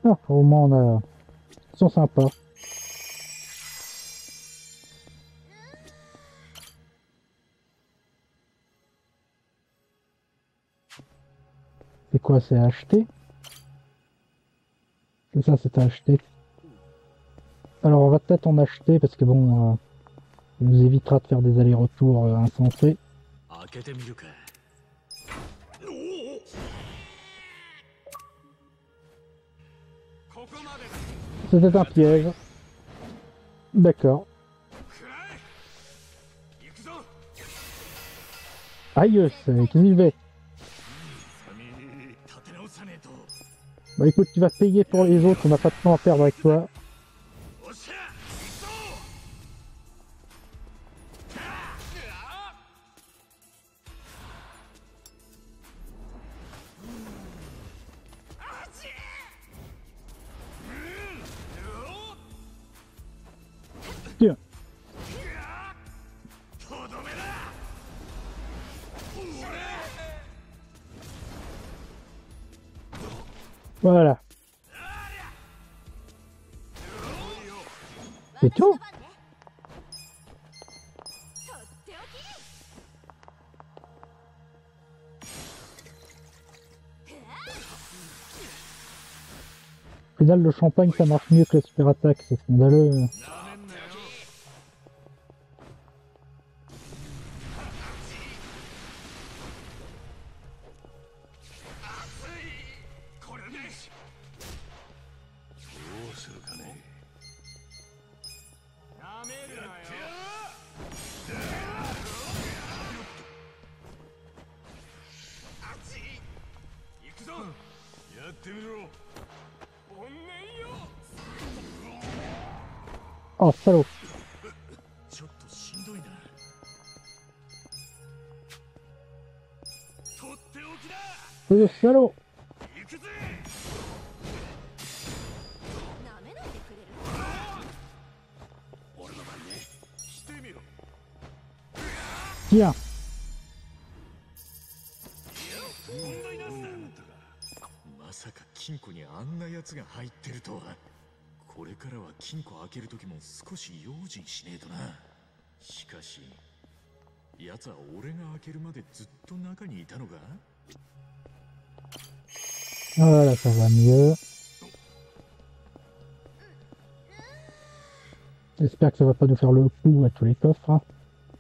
Ah, au moins on a... Ils sont sympas. C'est quoi, c'est acheté? C'est ça, c'est acheté. Alors on va peut-être en acheter parce que bon, ça nous évitera de faire des allers-retours insensés. 開けてみるか。 C'était un piège. D'accord. Aïe, c'est qui y va. Bah écoute, tu vas payer pour les autres, on n'a pas de temps à perdre avec toi. Tiens. Voilà. C'est tout. Au final, le champagne, ça marche mieux que la super attaque, c'est scandaleux. Oh, salaud. Salaud. Tiens. まさか金庫にあんなやつが入ってるとは。これからは金庫開ける時も少し用心しねえとな。しかし奴は俺が開けるまでずっと中にいたのか。 Voilà, ça va mieux. J'espère que ça va pas nous faire le coup à tous les coffres. Hein.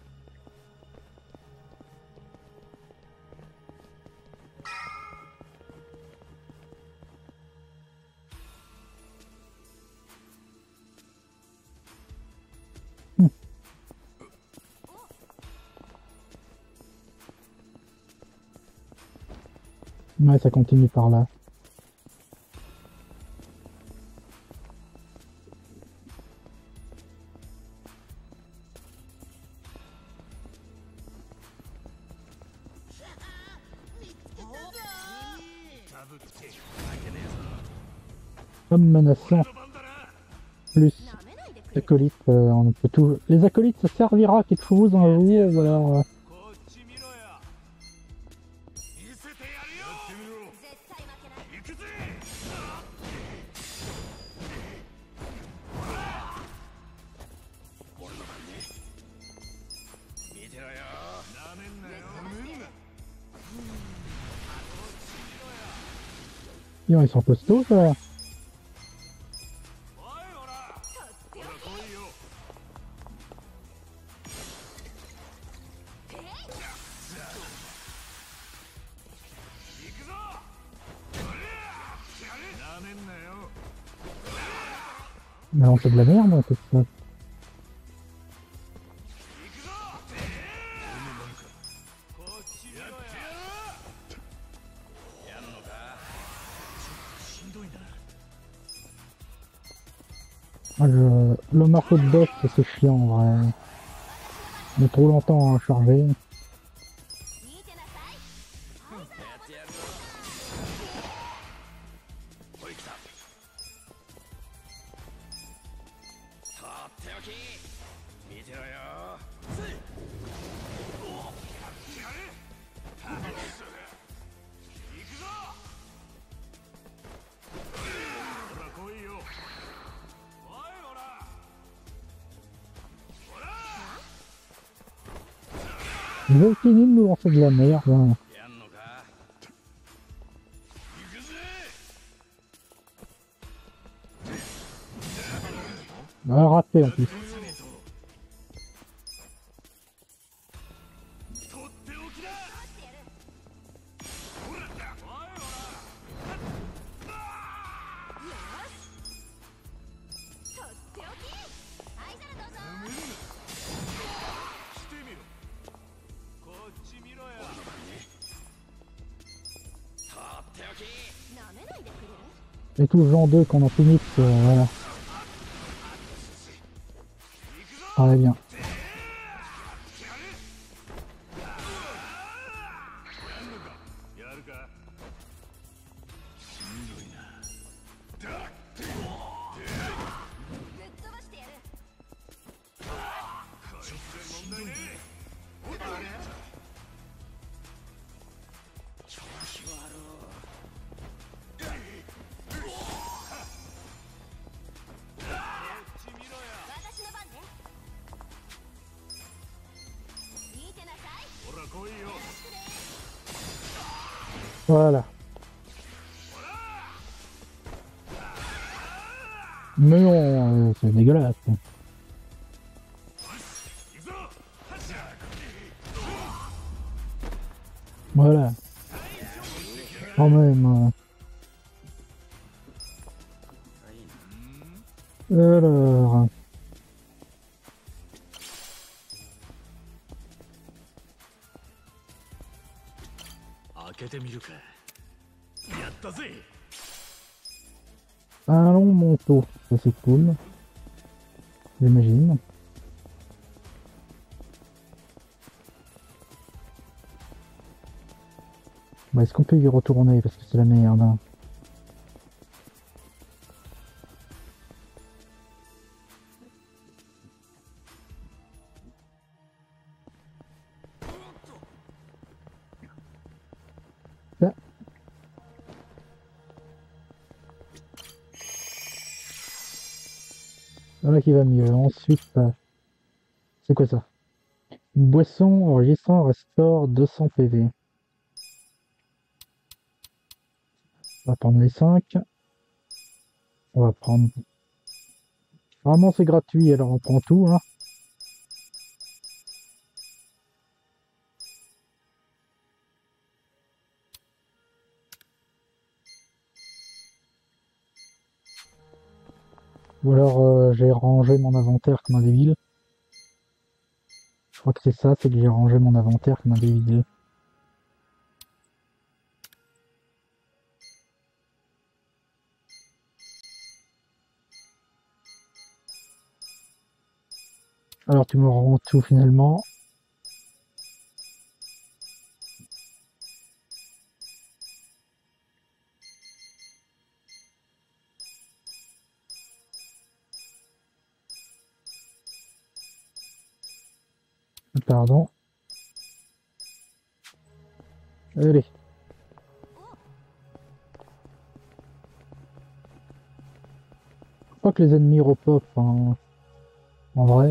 Ouais, ça continue par là. Comme menaçant. Plus acolytes, on peut tout. Les acolytes, ça servira à quelque chose un jour, ou alors. Ils sont costauds, ça. Mais on fait de la merde, en fait, ça. Le marteau de boss, c'est chiant, en vrai. Il met trop longtemps à charger. Ils veulent finir de nous lancer de la merde. Hein. Ah, raté en plus. Et tout le genre 2 qu'on en finit, voilà. Très bien. Voilà. Mais non, c'est dégueulasse. Voilà. Quand même. Alors. Un long manteau, ça c'est cool. J'imagine. Bah, est-ce qu'on peut y retourner parce que c'est la merde. Hein. Là. Voilà qui va mieux. Ensuite, c'est quoi ça? Une boisson enregistrant restaure 200 PV. On va prendre les 5. On va prendre... Vraiment c'est gratuit, alors on prend tout. Hein. Ou alors j'ai rangé mon inventaire comme un débile. Je crois que c'est ça, c'est que j'ai rangé mon inventaire comme un débile. Alors tu me rends tout finalement. Pardon. Allez. Je crois que les ennemis repop. Hein. En vrai.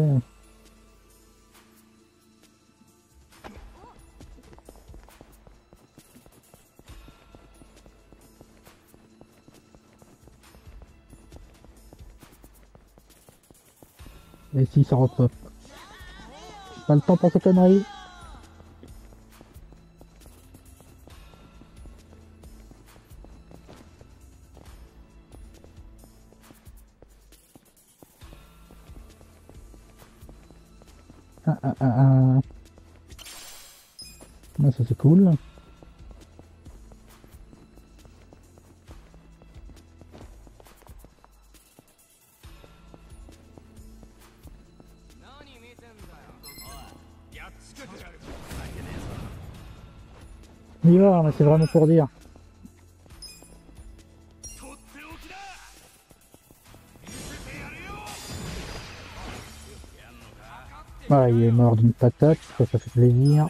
Et si ça repop. Pas le temps pour ces conneries. Ah. Ouais, ça c'est cool. On y va, mais c'est vraiment pour dire. Voilà, il est mort d'une patate, ça fait plaisir.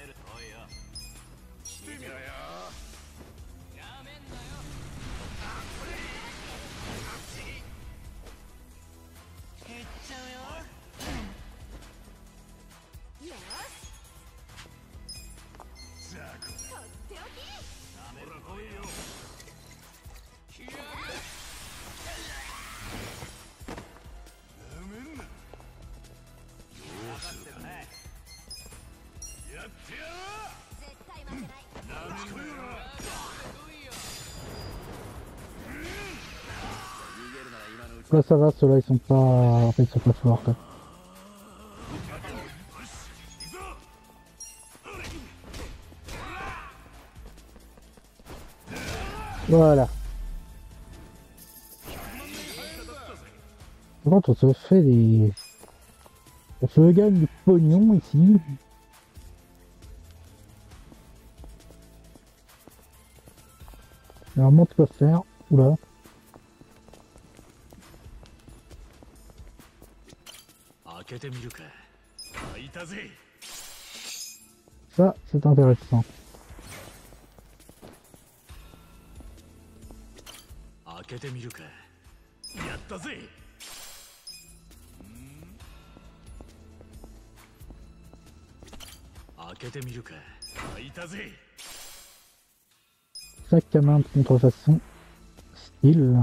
Là ça va, ceux-là ils sont pas. En fait, ils sont pas forts quoi. Voilà. Par contre, on se fait des. On se gagne du pognon ici. Alors, montre quoi faire. Oula. Ça, c'est intéressant. Sac à main de contrefaçon. Style.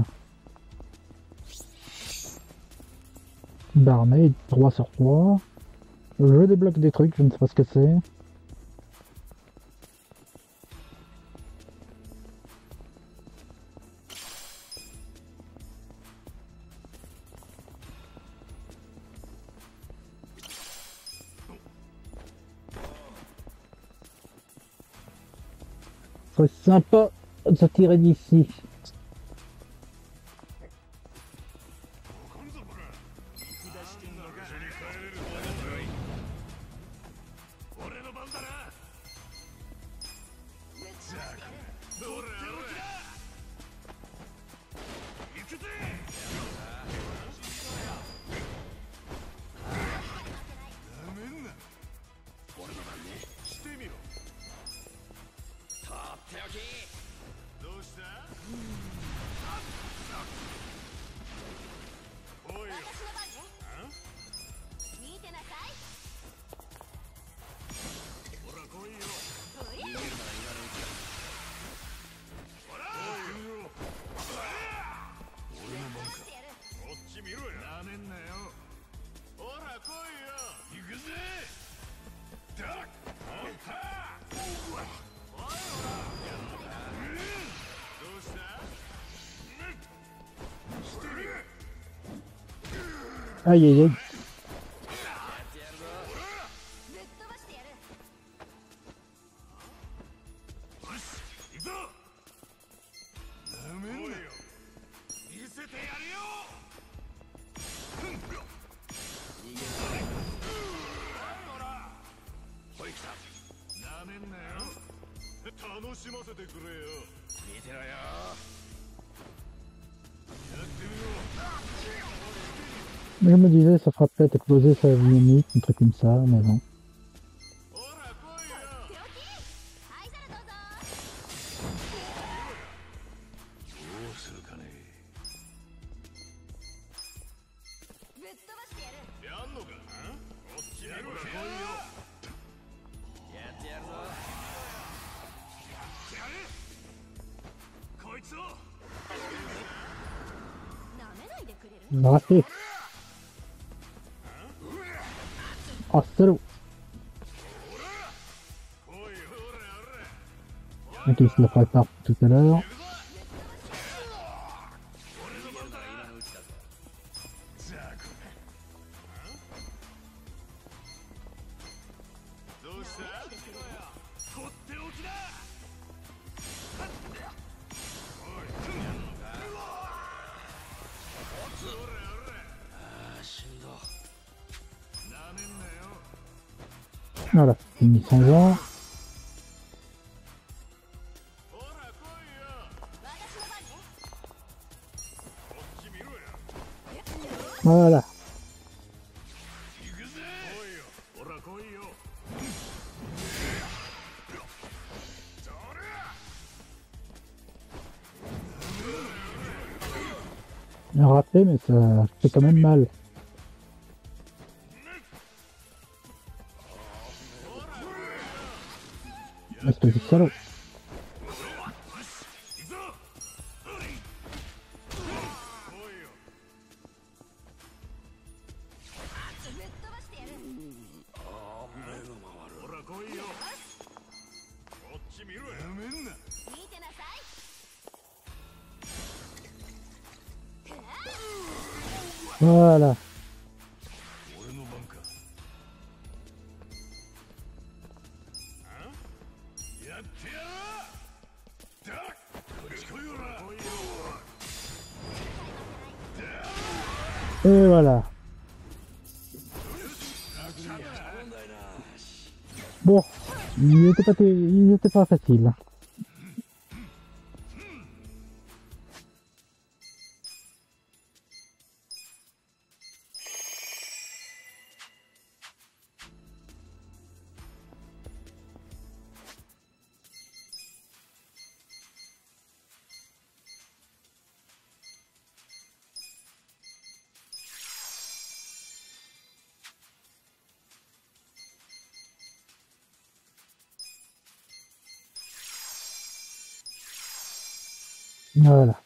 Barmaid, 3 sur 3. Je débloque des trucs, je ne sais pas ce que c'est. C'est sympa de se tirer d'ici. Aïe aïe aïe. Je me disais, ça fera peut-être exploser sa dynamite, un truc comme ça, mais bon. Raté. Oh, salaud. Ok, il se la prépare tout à l'heure. Voilà, il s'en va. Voilà. Il a raté, mais ça fait quand même mal. Espèce de salaud. Voilà. Et voilà. Bon, il était pas facile. Voilà.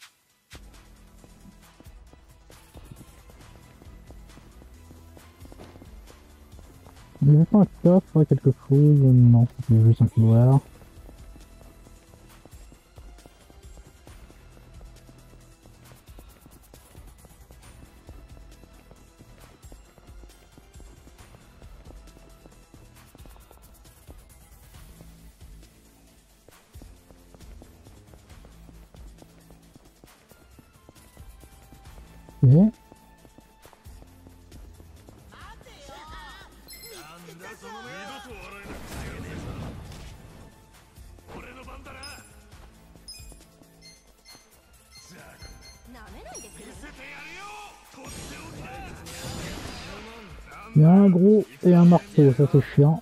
Il y avait pas un coffre, quelque chose? Non, c'était juste un couloir. Et... il y a un gros et un marteau, ça c'est chiant.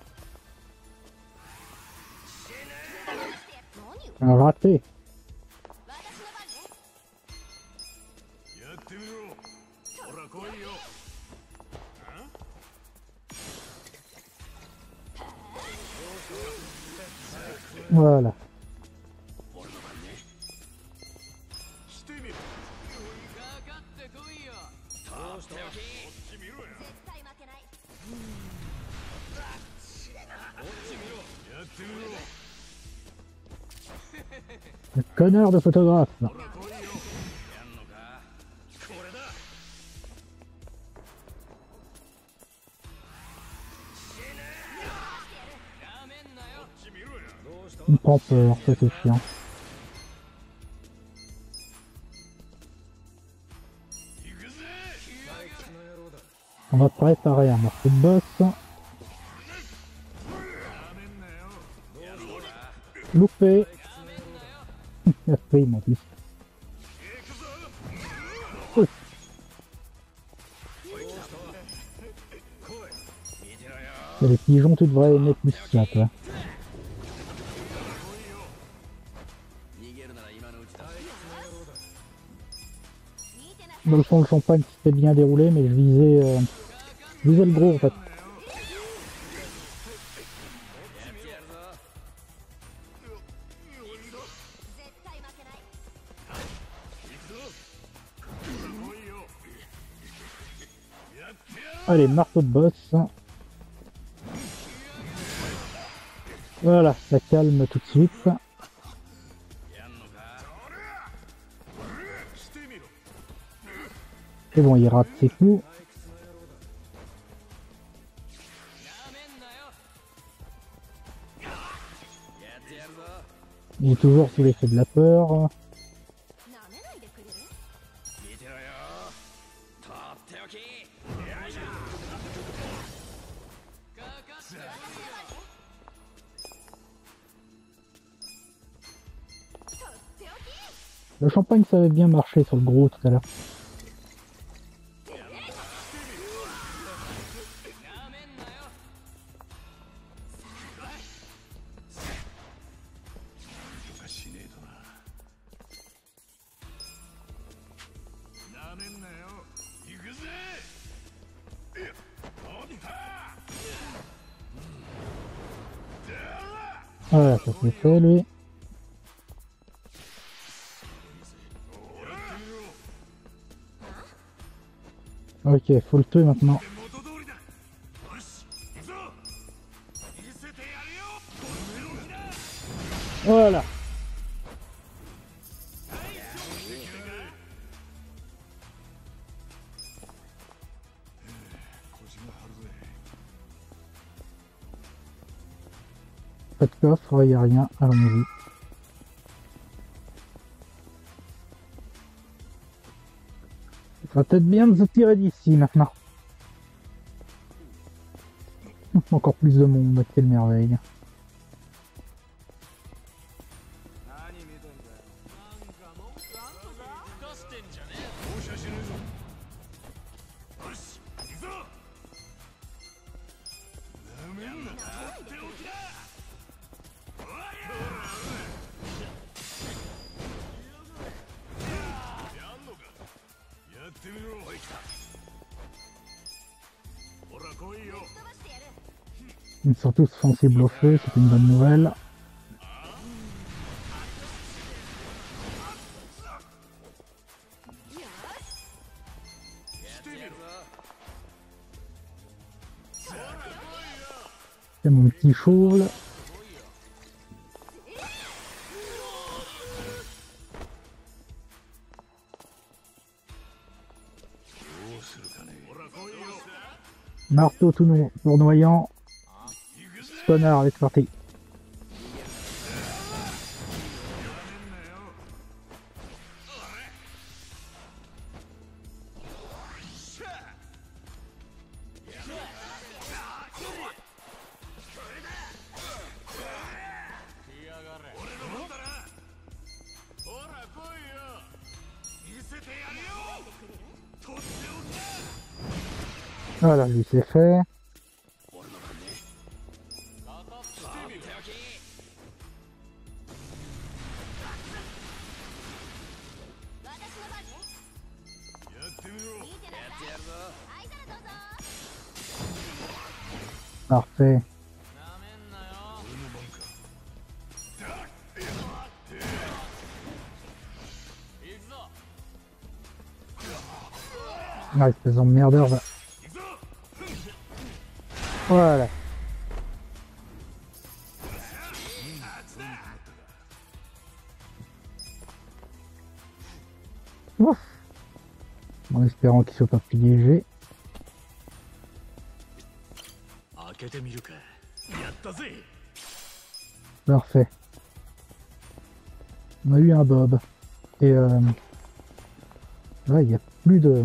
Un raté. Voilà. Le connard de photographe. Il me prend peur, ça c'est chiant. On va préparer un morceau de boss. Loupé. Il a pris en plus. Oh. Les pigeons, tu devrais aimer plus ça, toi. Dans le fond, le champagne s'était bien déroulé, mais je visais le gros en fait. Allez, marteau de boss. Voilà, ça calme tout de suite. Et bon, il rate ses coups. Il est toujours sous l'effet de la peur. Le champagne, ça avait bien marché sur le gros tout à l'heure. Voilà, ça c'est fait lui. Ok, faut le tuer maintenant. Voilà. Pas de coffre, il n'y a rien, allons-y. Ça va peut-être bien de se tirer d'ici maintenant. Encore plus de monde, quelle merveille. Ils sont tous sensibles au feu, c'est une bonne nouvelle. C'est mon petit chauve. Marteau tournoyant. Connard, allez, c'est parti. Voilà, lui c'est fait. Parfait. Ah, espèce d'emmerdeur va. Voilà. Ouf. En espérant qu'il soit pas plus léger. Parfait. On a eu un Bob. Et là, il n'y a plus de...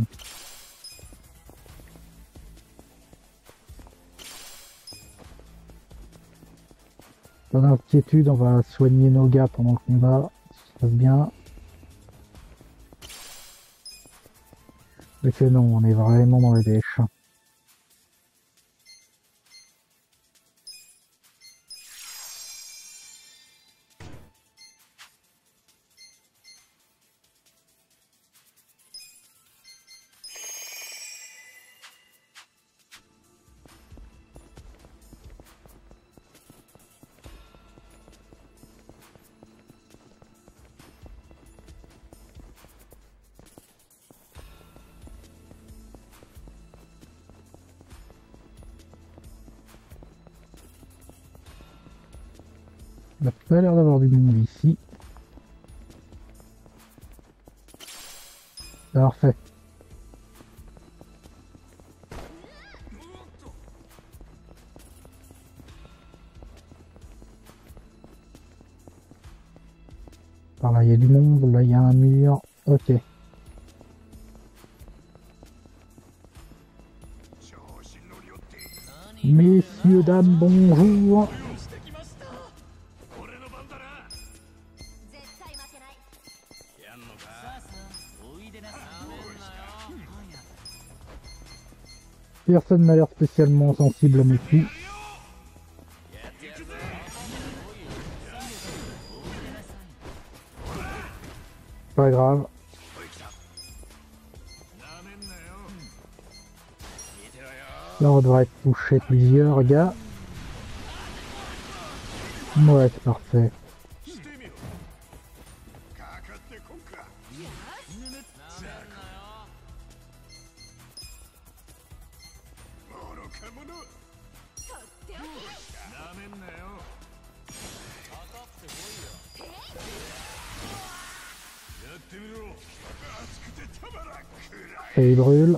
Pas d'inquiétude, on va soigner nos gars pendant le combat. Ça se passe bien. Mais que non, on est vraiment dans les dèches. Il n'a pas l'air d'avoir du monde ici. Parfait. Par là, il y a du monde. Là, il y a un mur. Ok. Messieurs, dames, bonjour. Personne n'a l'air spécialement sensible à mes coups. Pas grave. Là, on devrait toucher plusieurs gars. Ouais, c'est parfait. Et il brûle.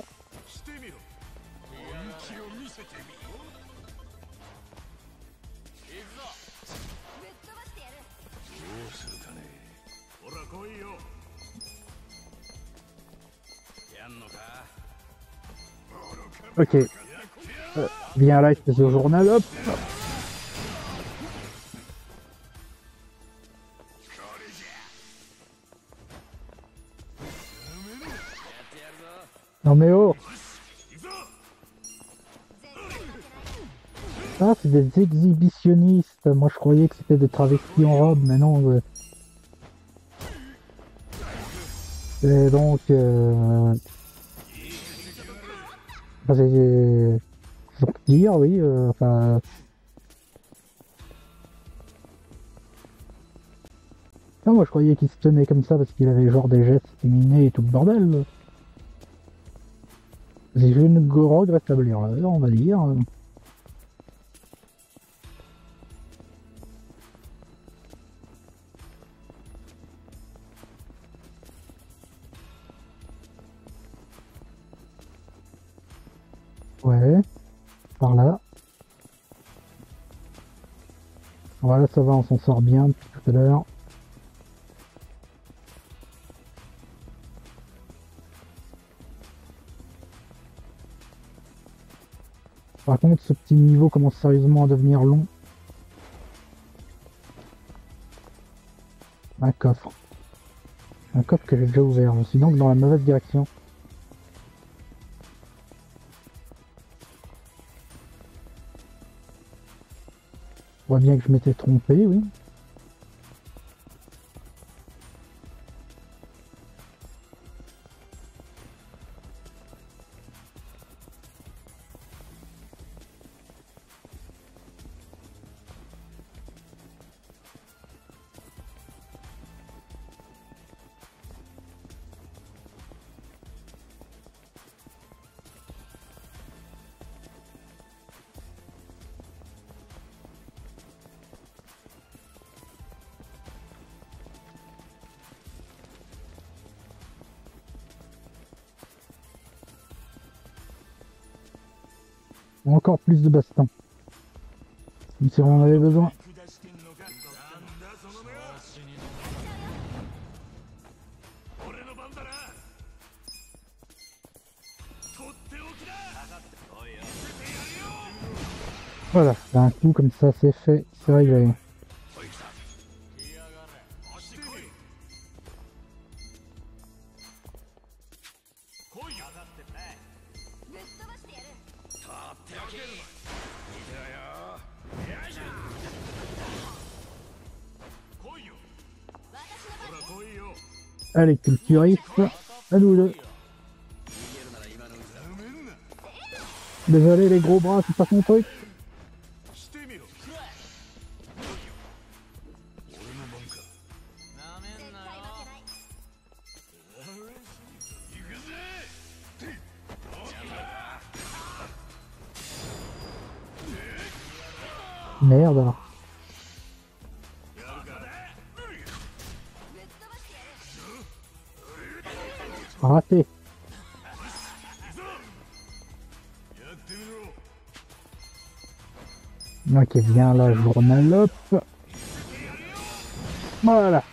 Ok. Viens là, espèce de journal, hop. Non mais oh. Ah, c'est des exhibitionnistes. Moi je croyais que c'était des travestis en robe, mais non. Et donc... Enfin, c'est pour dire, oui, enfin... Non, moi je croyais qu'il se tenait comme ça parce qu'il avait genre des gestes féminins et tout le bordel. C'est une regrettable erreur, on va dire. Ouais, par là. Voilà, ça va, on s'en sort bien depuis tout à l'heure. Par contre, ce petit niveau commence sérieusement à devenir long. Un coffre. Un coffre que j'ai déjà ouvert. Je suis donc dans la mauvaise direction. On voit bien que je m'étais trompé, oui. Encore plus de baston. Comme si on en avait besoin. Voilà, d'un coup comme ça c'est fait, c'est réglé. Allez, culturiste, à nous deux. Désolé les gros bras, c'est pas son truc. Merde alors. Raté. Ok, viens là, journal, hop. Voilà.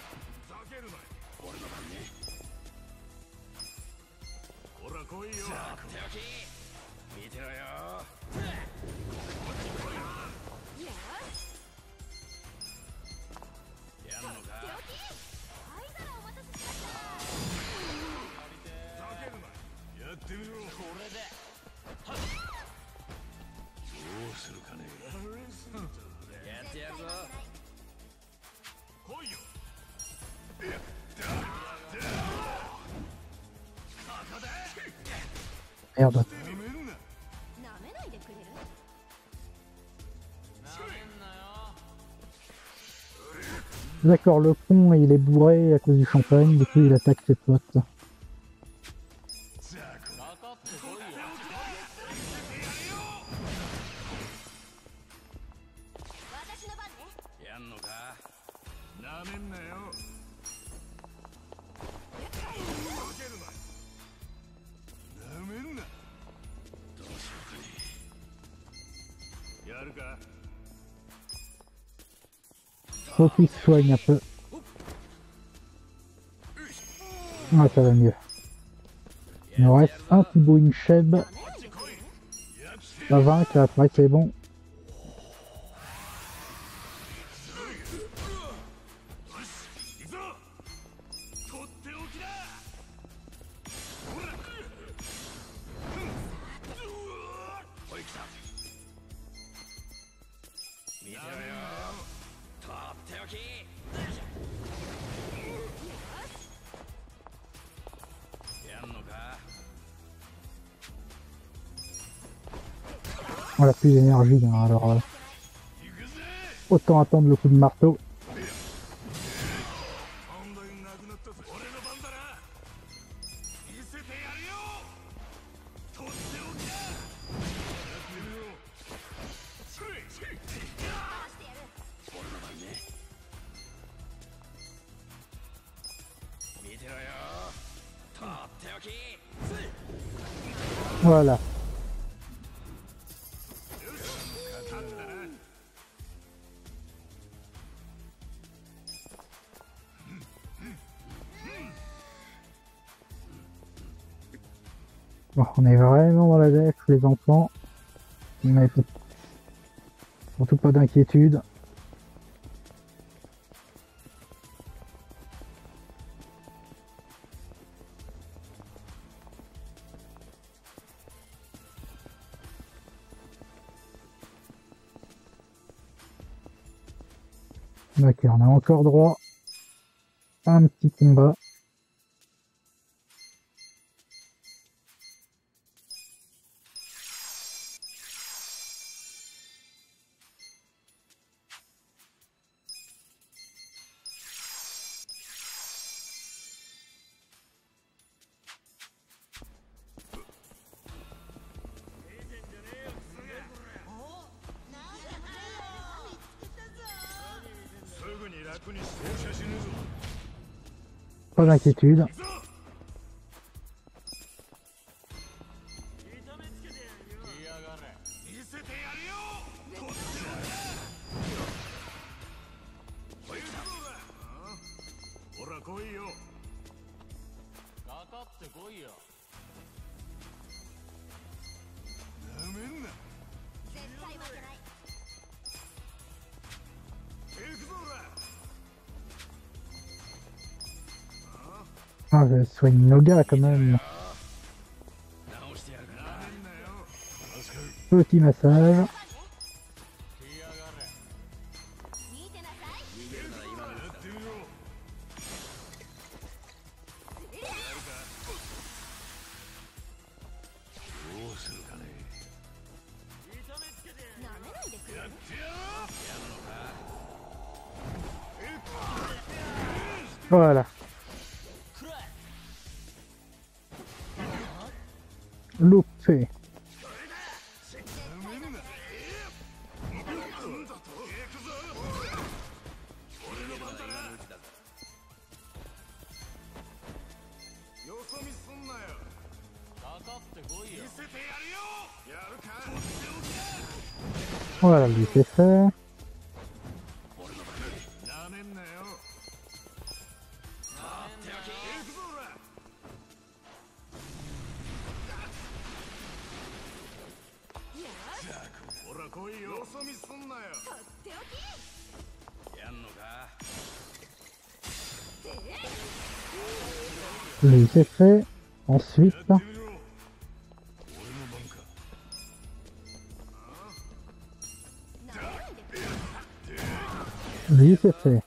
Merde. D'accord, le con il est bourré à cause du champagne, du coup il attaque ses potes. Faut qu'il se soigne un peu. Ah, ça va mieux. Il nous reste un Thibaut Incheb à vaincre, après c'est bon. On a plus d'énergie, hein, alors autant attendre le coup de marteau. Voilà. Bon, on est vraiment dans la def, les enfants. Mais surtout pas d'inquiétude. Ok, on a encore droit à un petit combat. Pas d'inquiétude. Ah, je soigne Noga quand même. Petit massage. Voilà. Loupé. Voilà, lui c'est fait. Lui c'est fait. Ensuite, lui c'est fait.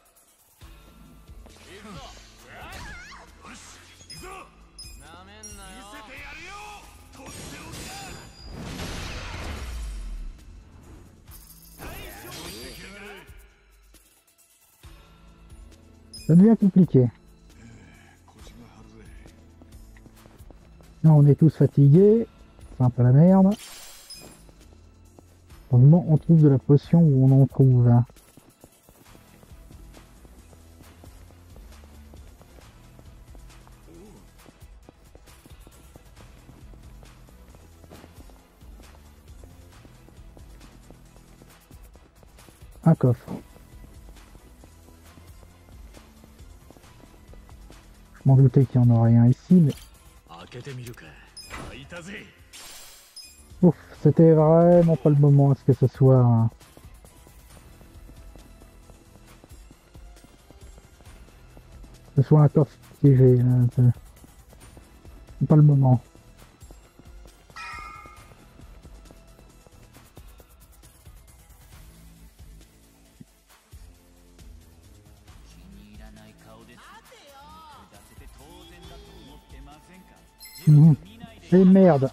Ça devient compliqué. Là, on est tous fatigués. C'est un peu la merde. Au moment on trouve de la potion où on en trouve. Un coffre. m'en doutais qu'il n'y en aurait rien ici, mais... 開けてみるか。開いたぜ。 Ouf, c'était vraiment pas le moment à ce que ce soit... un coffre piégé, là, c'est pas le moment. Et merde.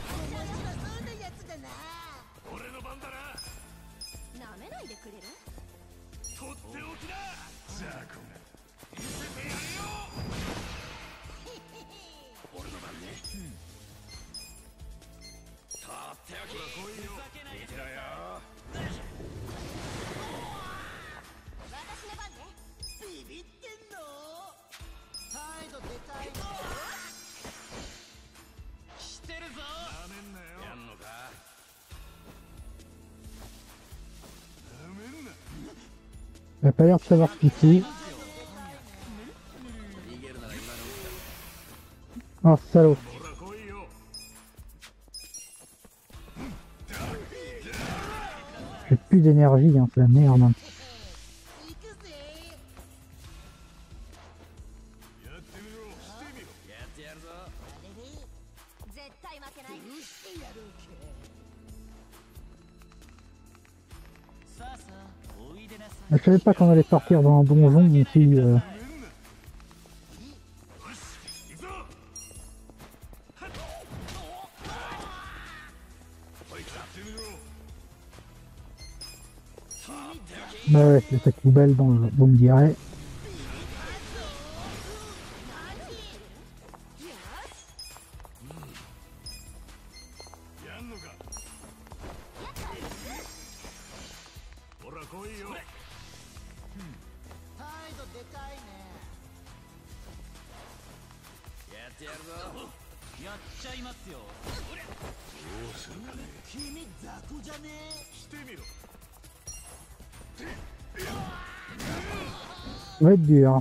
Il a pas l'air de savoir ce qu'il fait. Oh salaud. J'ai plus d'énergie, hein, c'est la merde. Je savais pas qu'on allait partir dans un donjon ici. Bah ouais, c'est cette poubelle dont vous me direz. Ça va être dur.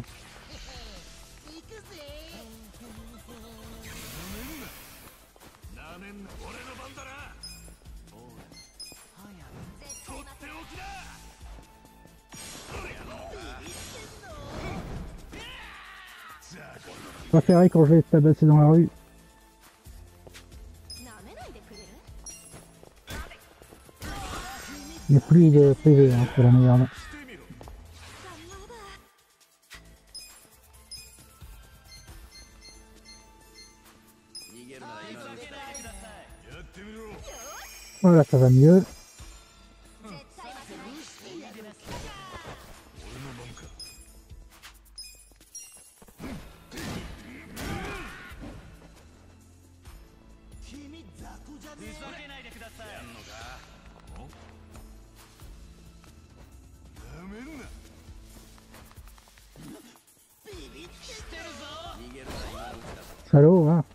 Je préférerais quand je vais tabasser dans la rue. Il n'y a plus de PV, hein, c'est la merde. Voilà, ça va mieux. Salaud, hein.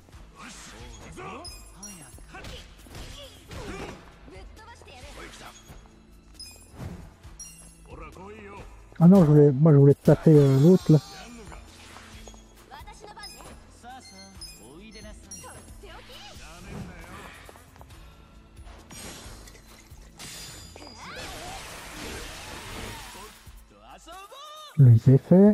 Ah non, moi je voulais taper l'autre là. Lui c'est fait.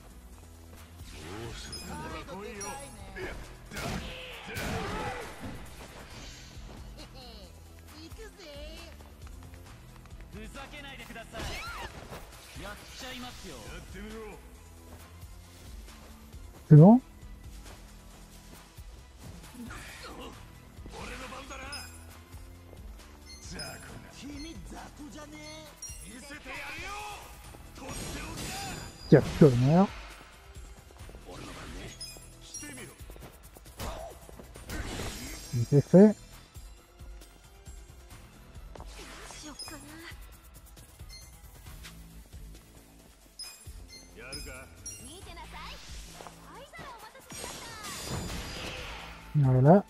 C'est bon? Tiens, connard. C'est fait. Voilà.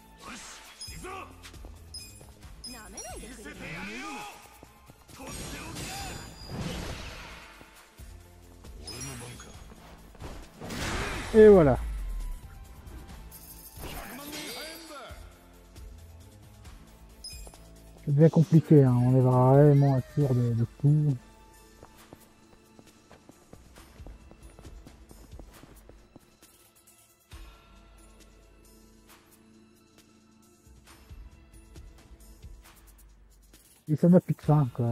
Et voilà. Ça devient compliqué, hein. On est vraiment à sûr de tout. Et ça n'a plus de fin, quoi.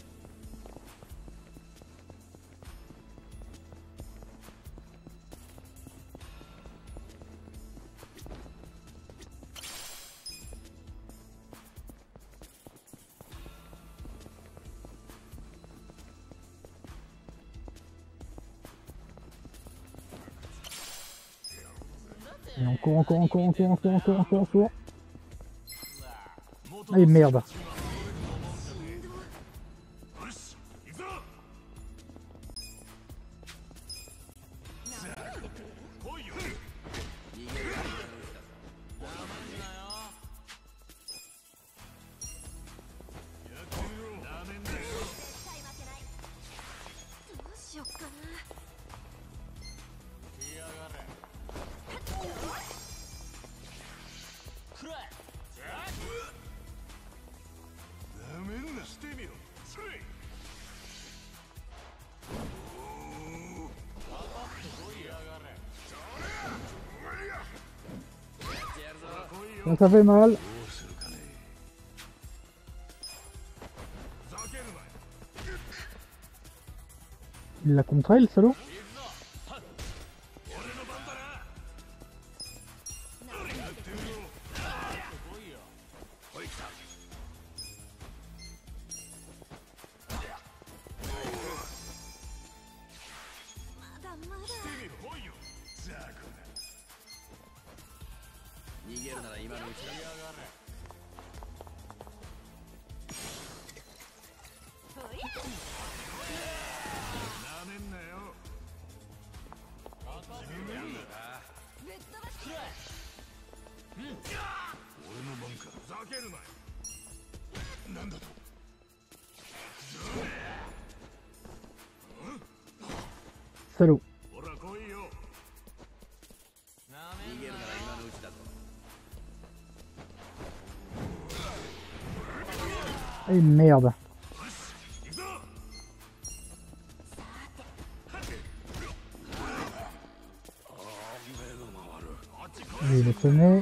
Et encore. Allez, merde. Ça fait mal. Il l'a contré, le salaud. Salaud. Et merde. Il est sonné.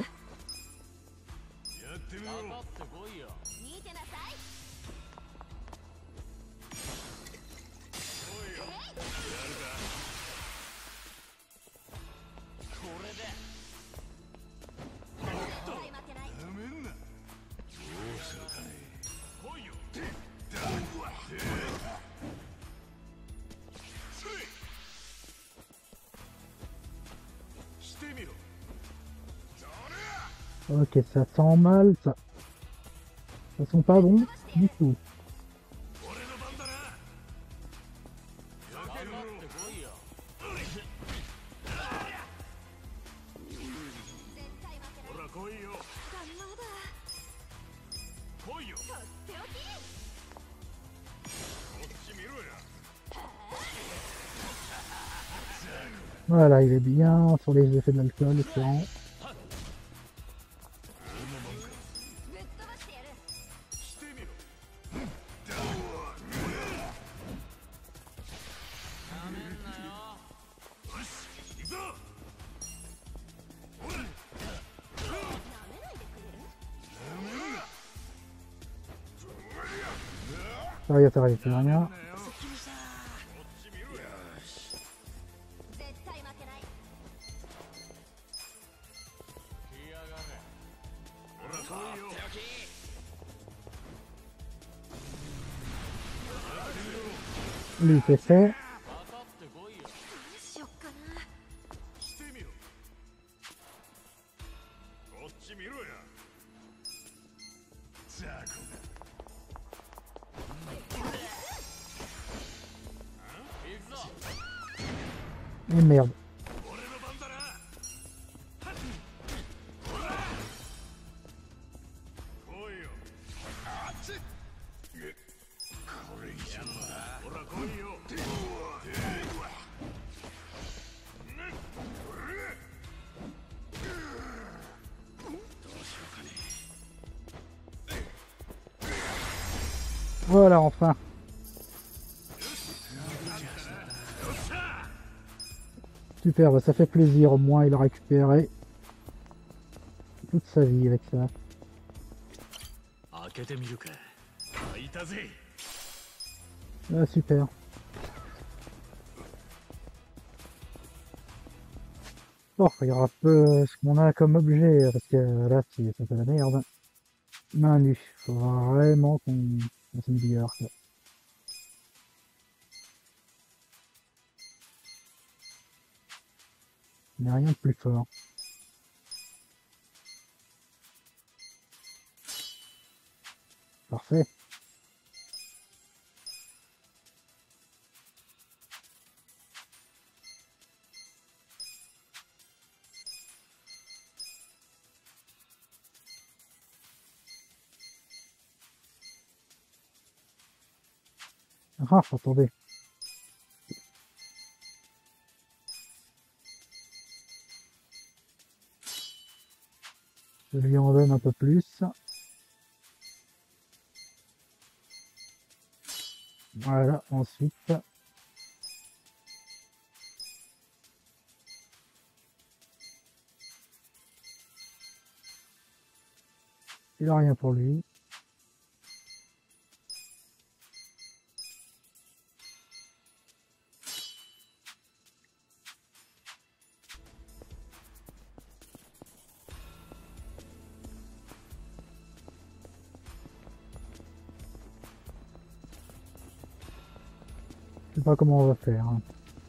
Ok, ça sent mal, ça. Ça sent pas bon du tout. Voilà, il est bien sur les effets de l'alcool, excellent. Ça y est, ça arrive, c'est rien. Lui, c'est fait. Et merde. Voilà, enfin. Super, bah ça fait plaisir, au moins il a récupéré toute sa vie avec ça. Ah, super. Bon, regarde un peu ce qu'on a comme objet, parce que là, c'est de la merde. Main nue, faut vraiment qu'on s'améliore, quoi. Il n'y a rien de plus fort. Parfait. Ah, attendez. Je lui en donne un peu plus. Voilà, ensuite. Il n'a rien pour lui. Je sais pas comment on va faire, hein.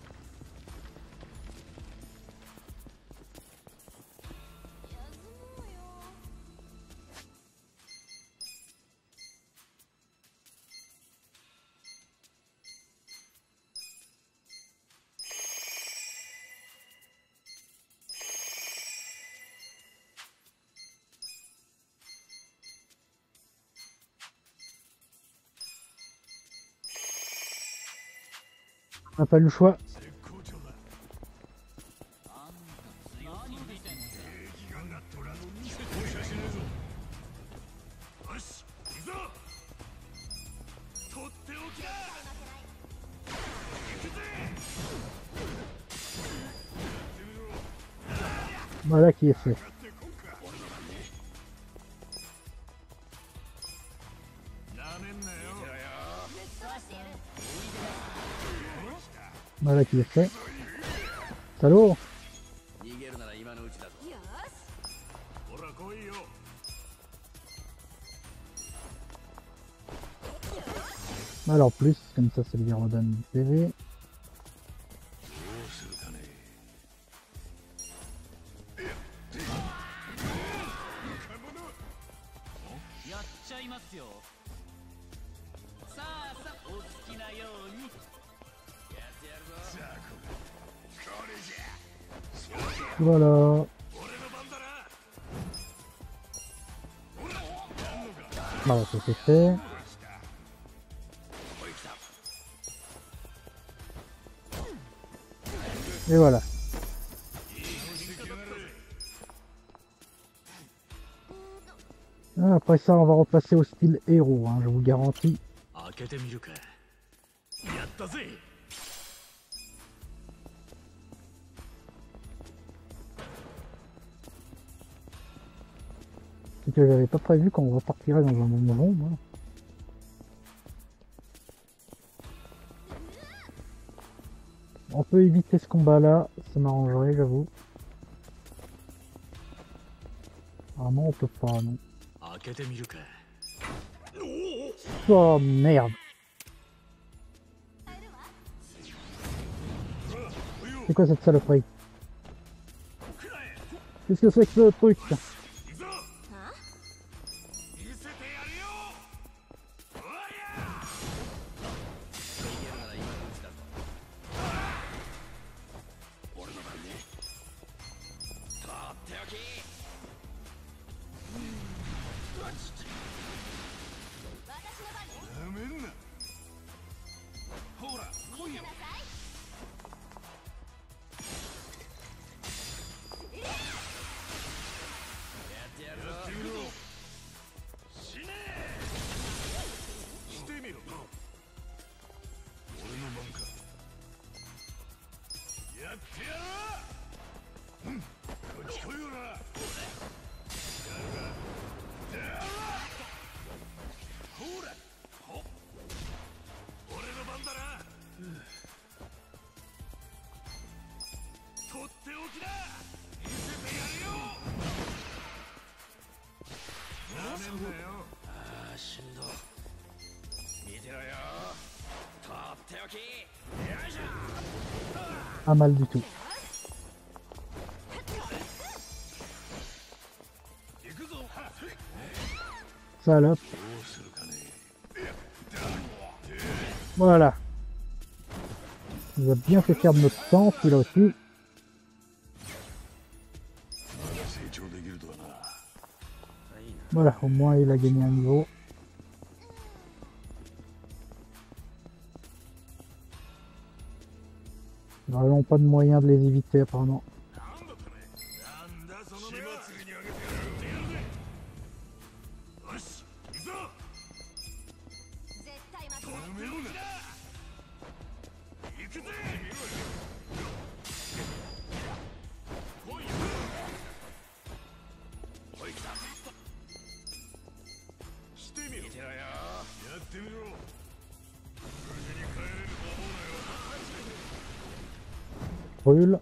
On n'a pas eu le choix. Voilà qui est fait. Voilà qui est fait. Salaud! Alors plus, comme ça lui redonne du PV. Voilà. Voilà, ça c'est fait. Et voilà. Ah, après ça, on va repasser au style héros, hein, je vous garantis. C'est que j'avais pas prévu qu'on repartirait dans un monde rond, moi. On peut éviter ce combat-là, ça m'arrangerait, j'avoue. Vraiment, on peut pas, non. Oh merde! C'est quoi cette saloperie? Qu'est-ce que c'est que ce truc? Pas mal du tout. Salope. Voilà. Il va bien fait perdre notre temps, celui-là aussi. Voilà, au moins il a gagné un niveau. Vraiment pas de moyen de les éviter apparemment. Brûle.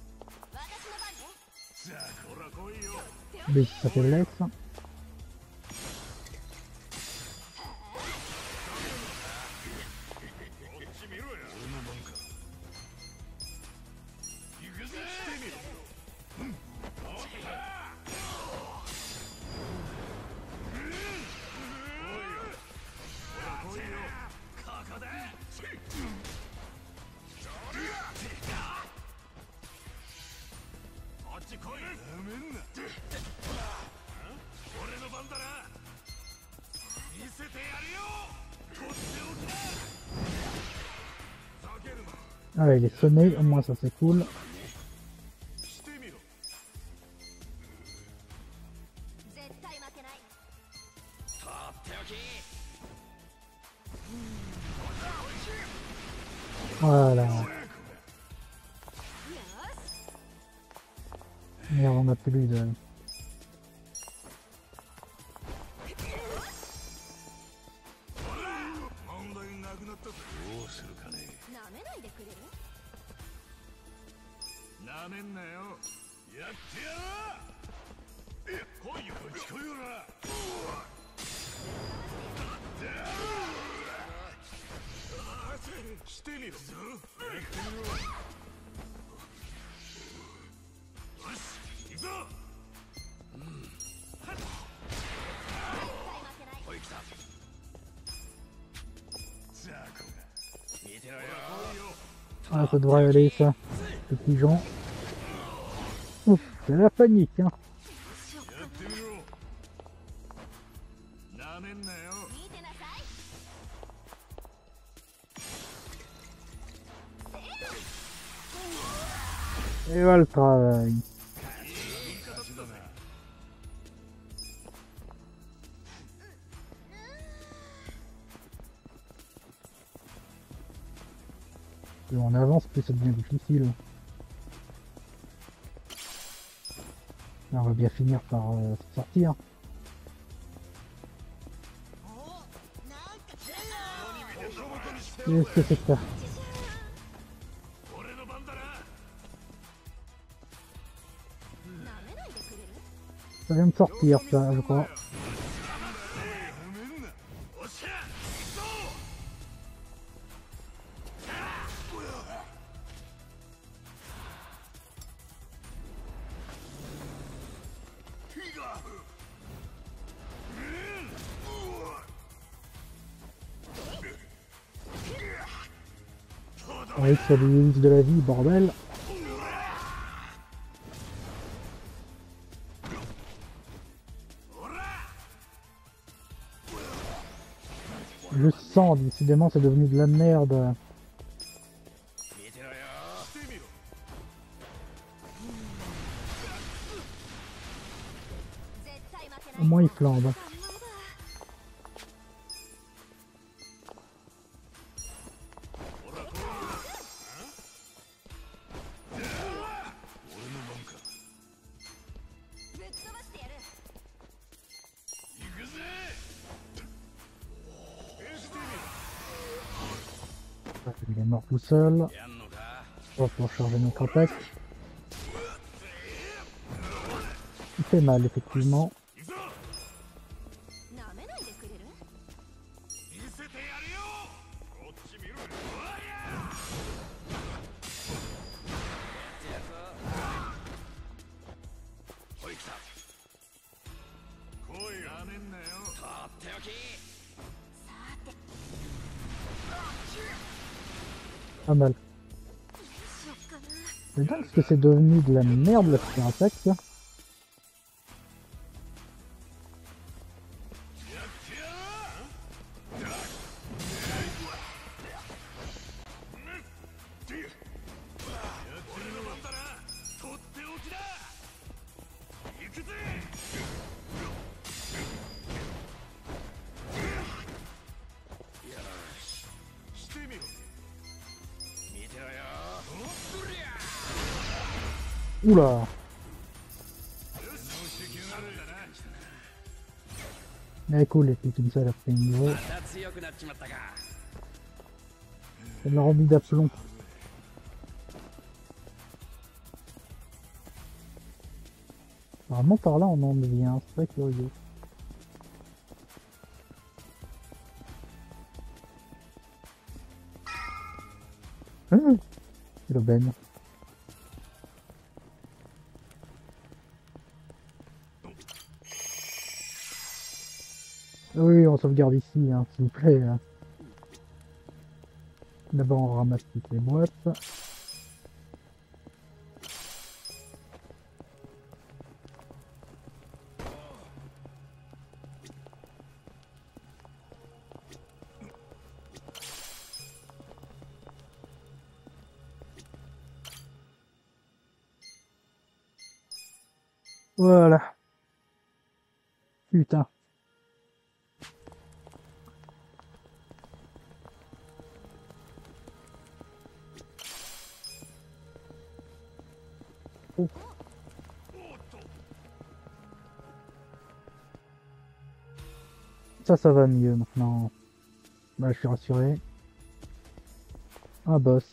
Mais ça fait laisse. Ah, il est sonné, au moins ça c'est cool. Voilà. Merde, on a plus de... Ah, ça devrait aller ça, le pigeon. Ouf, c'est la panique hein. Et voilà le travail. Plus on avance, plus ça devient difficile. Là, on va bien finir par sortir. Qu'est-ce que c'est que ça? Ça vient de sortir ça, je crois. Oui, c'est les limites de la vie, bordel. Le sang, décidément, c'est devenu de la merde. Au moins, il flambe. Il est mort tout seul. On va charger notre attaque. Il fait mal, effectivement. Pas mal. C'est dingue parce que c'est devenu de la merde là, c'est un sac ça. Oula. Mais cool, et puis comme ça, elle a pris une niveau. Elle l'a remis d'aplomb. Normalement, par là, on en devient. C'est très curieux. Ah, c'est l'aubaine. Oui, on sauvegarde ici, hein, s'il vous plaît. Hein. D'abord, on ramasse toutes les boîtes. Voilà. Putain. Oh. Ça va mieux maintenant. Bah, je suis rassuré. Un boss.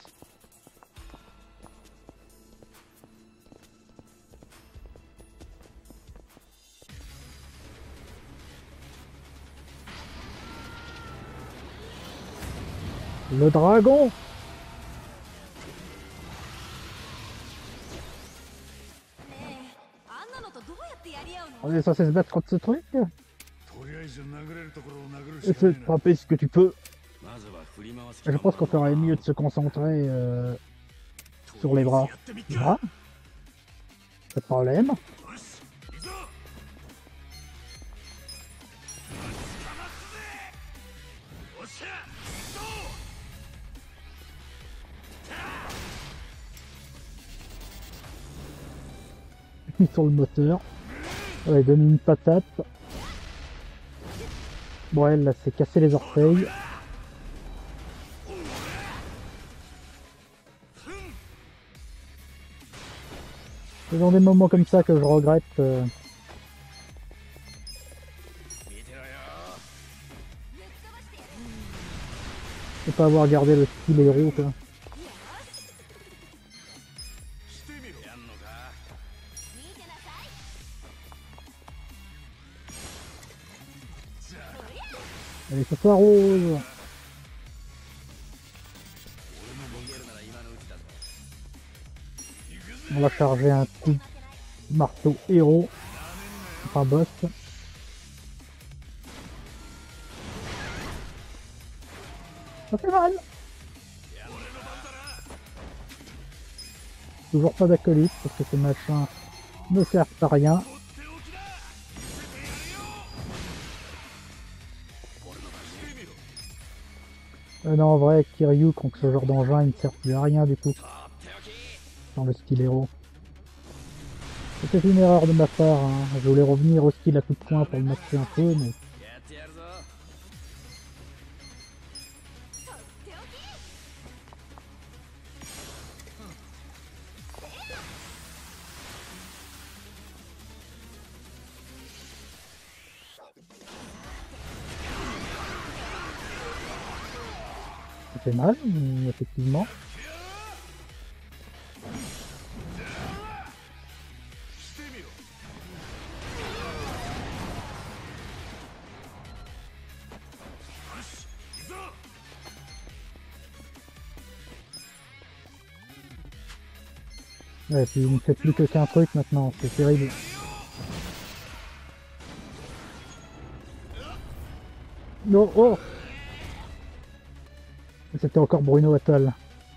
Le dragon! On est censé se battre contre ce truc? Essaie de frapper ce que tu peux. Je pense qu'on ferait mieux de se concentrer sur les bras. Là, pas de problème. Sur le moteur. Ouais, donne une patate. Bon, elle, là, s'est cassé les orteils. C'est dans des moments comme ça que je regrette de pas avoir gardé le style héros, quoi. Allez, ce soir rose. On va charger un coup de marteau héros. Enfin boss. Ça fait mal. Toujours pas d'acolyte parce que ces machins ne servent à rien. Non, en vrai, Kiryu contre ce genre d'engin, il ne sert plus à rien du tout. Dans le style héros. C'était une erreur de ma part, hein. Je voulais revenir au style à coup de poing pour le maxer un peu, mais... Ça fait mal, effectivement. Ouais, puis il ne fait plus que qu'un truc maintenant, c'est terrible. Non, oh! C'était encore Bruno Attal.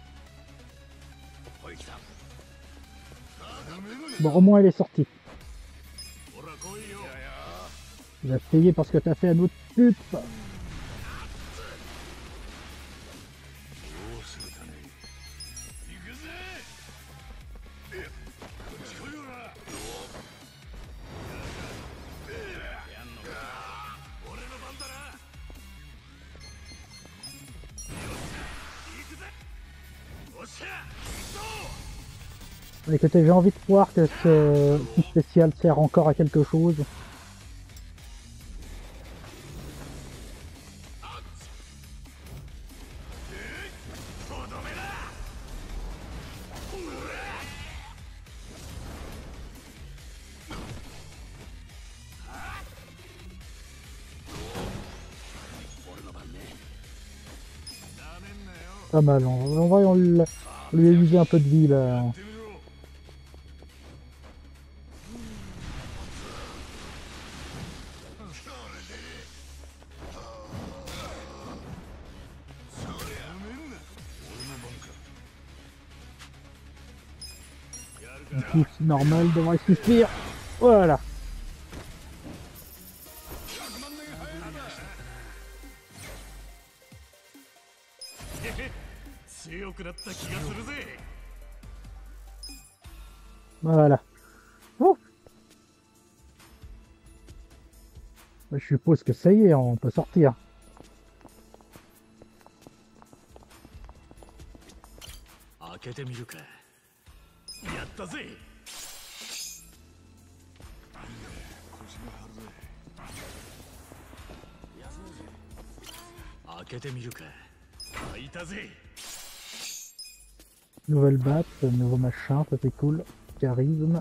Bon, au moins elle est sortie. Tu vas payer parce que t'as fait un autre pute. Écoutez, j'ai envie de croire que ce coup spécial sert encore à quelque chose. Pas mal, on lui a usé un peu de vie là. Un coup normal devrait suffire. Voilà. 強くなった気がするぜ。 Voilà. Oh. Je suppose que ça y est, on peut sortir. 開けてみるか。やったぜ。開けてみるか。開いたぜ。 Nouvelle batte, nouveau machin, ça c'est cool. Charisme.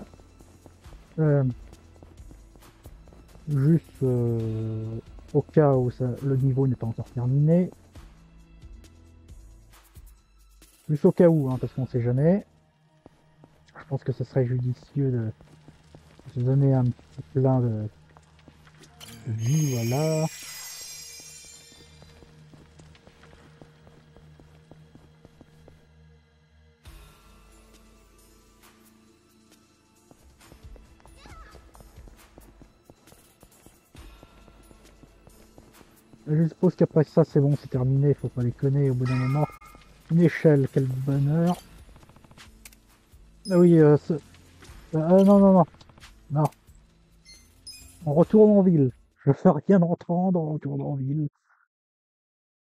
Juste au cas où le niveau n'est pas encore terminé. Juste au cas où, hein, parce qu'on sait jamais. Je pense que ce serait judicieux de se donner un petit plein de vie, voilà. Je suppose qu'après ça c'est bon, c'est terminé, il faut pas déconner au bout d'un moment. Une échelle, quel bonheur. Ah oui, non, non, non. Non. On retourne en ville. Je fais rien d'entendre, on retourne en ville.